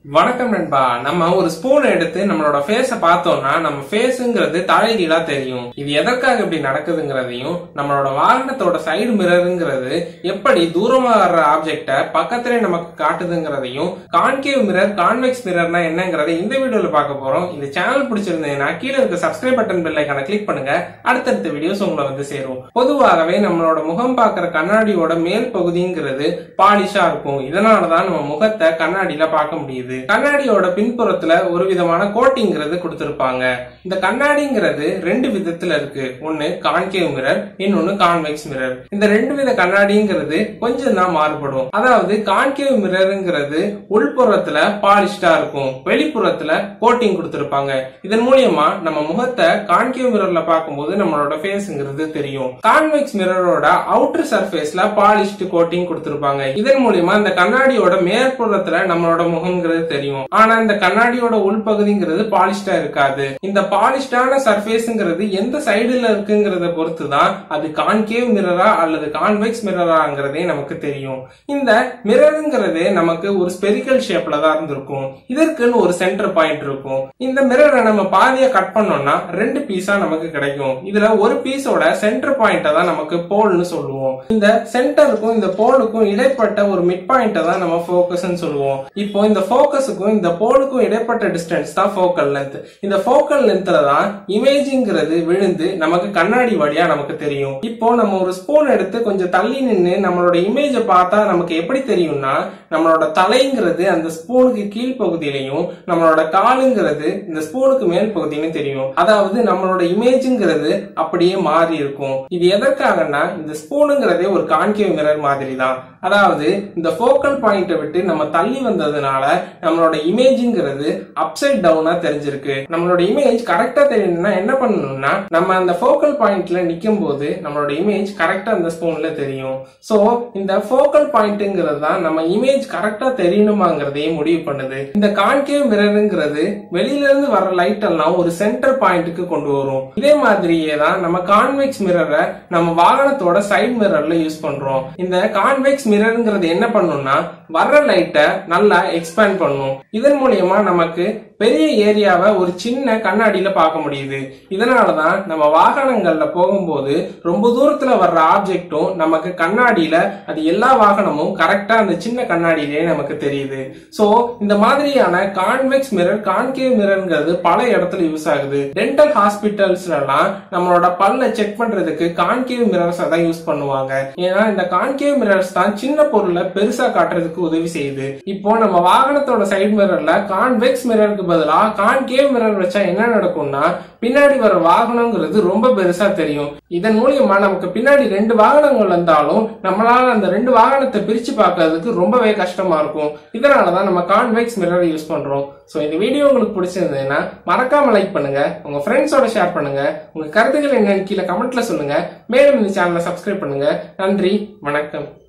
வணக்கம் நண்பா. நம்ம ஒரு ஸ்பூன் எடுத்து நம்மளோட ஃபேஸ பார்த்தோம்னா நம்ம ஃபேஸ்ங்கிறது தலைகீழா தெரியும். இது எதற்காக இப்படி நடக்குதுங்கிறதையும் நம்மளோட வாகனத்தோட சைடு மிரருங்கிறது எப்படி தூரமா வர்ற ஆப்ஜெக்ட பக்கத்திலே நமக்கு காட்டுதுங்கிறதையும் கான்கேவ் மிரர் கான்வெக்ஸ் மிரர்னா என்னங்கறதை இந்த வீடியோல பார்க்க போறோம். இந்த சேனல் பிடிச்சிருந்தீங்கன்னா கீழே இருக்க சப்ஸ்கிரைப் பட்டன் பெல் ஐகானை கிளிக் பண்ணுங்க. அடுத்தடுத்த வீடியோஸ் உங்களை வந்து சேரும். பொதுவாகவே நம்மளோட முகம் பார்க்கிற கண்ணாடியோட மேல் பகுதிங்கிறது பாலிஷா இருக்கும். இதனாலதான் நம்ம முகத்தை கண்ணாடியில பார்க்க முடியுது. கண்ணாடியோட பின்புறத்துல ஒரு விதமான கோட்டிங்கிறது கொடுத்திருப்பாங்க. இந்த கண்ணாடிங்கிறது ரெண்டு விதத்துல இருக்கு. ஒன்னு கான்கேவ் மிரர், இன்னொன்னு கான்வெக்ஸ் மிரர். இந்த ரெண்டு வித கண்ணாடிங்கிறது கொஞ்சம் தான் மாறுபடும். அதாவது கான்கேவ் மிரருங்கிறது உள்புறத்துல பாலிஷ்டா இருக்கும், வெளிப்புறத்துல கோட்டிங் கொடுத்திருப்பாங்க. இதன் மூலியமா நம்ம முகத்தை கான்கேவ் மிரர்ல பார்க்கும்போது நம்மளோட ஃபேஸ்ங்கிறது தெரியும். கான்வெக்ஸ் மிரரோட அவுட்டர் சர்ஃபேஸ்ல பாலிஷ்டு கோட்டிங் கொடுத்திருப்பாங்க. இதன் மூலியமா இந்த கண்ணாடியோட மேற்புறத்துல நம்மளோட முகம்ங்கிறது தெரியும். ஆனா இந்த கண்ணாடியோட உள்பகுதிங்கிறது பாலிஷ்டா இருக்காது. இந்த பாலிஷ்டான சர்ஃபேஸ்ங்கிறது எந்த சைடுல இருக்குங்கிறத பொறுத்துதான் அது கான்கேவ் மிரரா அல்லது கான்வெக்ஸ் மிரராங்கிறதே நமக்கு தெரியும். இந்த மிரருங்கிறது நமக்கு ஒரு ஸ்பெரிக்கல் ஷேப்ல தான் இருந்திருக்கும். இதற்குன்னு ஒரு சென்டர் பாயிண்ட் இருக்கும். இந்த மிரரை நம்ம பாதியா கட் பண்ணோம்னா ரெண்டு பீஸா நமக்கு கிடைக்கும். இதுல ஒரு பீஸோட சென்டர் பாயிண்ட தான் நமக்கு போல்னு சொல்லுவோம். இந்த சென்டருக்கும் இந்த போலுக்கும் இடைப்பட்ட ஒரு மிட் பாயிண்ட தான் நம்ம ஃபோக்கஸ்னு சொல்லுவோம். இப்போ இந்த ஃபோக்கஸுக்கும் இந்த போலுக்கும் இடைப்பட்ட டிஸ்டன்ஸ் தான் ஃபோக்கல் லென்த். இந்த ஃபோக்கல் லென்த்ல தான் இமேஜ்ங்கிறது விழுந்து நமக்கு கண்ணாடி வழியா நமக்கு தெரியும். இப்போ நம்ம ஒரு ஸ்பூன் எடுத்து கொஞ்சம் தள்ளி நின்று நம்மளோட இமேஜை பார்த்தா நமக்கு எப்படி தெரியும்னா நம்மளோட தலைங்கிறது அந்த ஸ்பூனுக்கு கீழ் பகுதியிலையும் நம்மளோட காலுங்கிறது இந்த ஸ்பூனுக்கு மேல் பகுதியிலும் தெரியும். அதாவது நம்மளோட இமேஜ்ங்கிறது அப்படியே மாறி இருக்கும். இது எதற்காகனா இந்த ஸ்பூனுங்கிறதே ஒரு கான்கேவ் மிரர் மாதிரி தான். அதாவது இந்த ஃபோக்கல் பாயிண்ட விட்டு நம்ம தள்ளி வந்ததுனால நம்மளோட இமேஜ்ங்கிறது அப்சைட் டவுனா தெரிஞ்சிருக்கு. நம்மளோட இமேஜ் கரெக்டா தெரியணும்னா என்ன பண்ணணும்னா நம்ம அந்த ஃபோக்கல் பாயிண்ட்ல நிக்கும் போது நம்மளோட இமேஜ் கரெக்டா அந்த ஸ்பூன்ல தெரியும். சோ இந்த ஃபோக்கல் பாயிண்ட்ங்கிறது தான் நம்ம இமேஜ் கரெக்டா தெரியணுமாங்கிறதையும் முடிவு பண்ணுது. இந்த கான்கேவ் மிரருங்கிறது வெளியில இருந்து வர்ற லைட் எல்லாம் ஒரு சென்டர் பாயிண்ட்டுக்கு கொண்டு வரும். இதே மாதிரியே தான் நம்ம கான்வெக்ஸ் மிரரை நம்ம வாகனத்தோட சைடு மிரர்ல யூஸ் பண்றோம். இந்த கான்வெக்ஸ் மிரருங்கிறது என்ன பண்ணும்னா வர்ற லைட்டை நல்லா எக்ஸ்பேண்ட் பண்ணும். இதன் மூலியமா நமக்கு பெரிய ஏரியாவை ஒரு சின்ன கண்ணாடியில பார்க்க முடியுது. இதனாலதான் நம்ம வாகனங்கள்ல போகும்போது ரொம்ப தூரத்துல வர்ற ஆப்ஜெக்டும் நமக்கு கண்ணாடியில அது எல்லா வாகனமும் கரெக்டா அந்த சின்ன கண்ணாடியிலே நமக்கு தெரியுது. சோ இந்த மாதிரியான கான்வெக்ஸ் மிரர் கான்கேவ் மிரர்ங்கிறது பல இடத்துல யூஸ் ஆகுது. டென்டல் ஹாஸ்பிட்டல்ஸ்ல எல்லாம் நம்மளோட பல்ல செக் பண்றதுக்கு கான்கேவ் மிரர்ஸ் தான் யூஸ் பண்ணுவாங்க. ஏன்னா இந்த கான்கேவ் மிரர்ஸ் தான் சின்ன பொருளை பெருசா காட்டுறதுக்கு உதவி செய்யுது. இப்போ நம்ம வாகனத்தோட சைடு மிரர்ல கான்வெக்ஸ் மிரருக்கு பதிலா கான்கேவ் மிரர் வச்சா என்ன நடக்கும்னா பின்னாடி வர வாகனங்கிறது ரொம்ப பெருசா தெரியும். இதன் மூலியமா நமக்கு பின்னாடி ரெண்டு வாகனங்கள் வந்தாலும் நம்மளால அந்த ரெண்டு வாகனத்தை பிரிச்சு பார்க்கறதுக்கு ரொம்பவே கஷ்டமா இருக்கும். இதனாலதான் நம்ம கான்வெக்ஸ் மிரர் யூஸ் பண்றோம். சோ இந்த வீடியோ உங்களுக்கு பிடிச்சிருந்ததுன்னா மறக்காம லைக் பண்ணுங்க, உங்க ஃப்ரெண்ட்ஸோட ஷேர் பண்ணுங்க, உங்க கருத்துக்கள் என்னன்னு கீழே கமெண்ட்ல சொல்லுங்க. மேலும் இந்த சேனலை சப்ஸ்கிரைப் பண்ணுங்க. நன்றி, வணக்கம்.